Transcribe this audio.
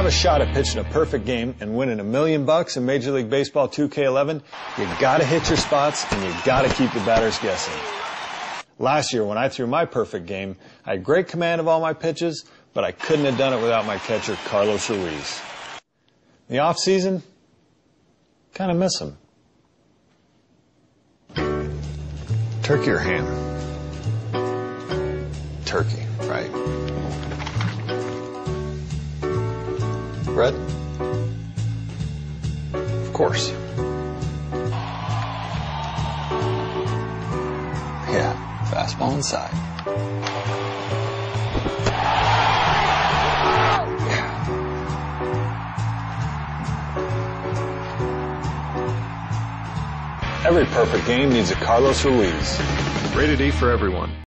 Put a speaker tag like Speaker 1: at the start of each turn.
Speaker 1: a shot at pitching a perfect game and winning $1 million in Major League Baseball 2K11, you gotta hit your spots and you gotta keep the batters guessing. Last year, when I threw my perfect game, I had great command of all my pitches, but I couldn't have done it without my catcher, Carlos Ruiz. In the off-season, kind of miss him. Turkey or ham? Turkey, right. Bread? Of course. Yeah, fastball inside. Yeah. Every perfect game needs a Carlos Ruiz.
Speaker 2: Rated E for everyone.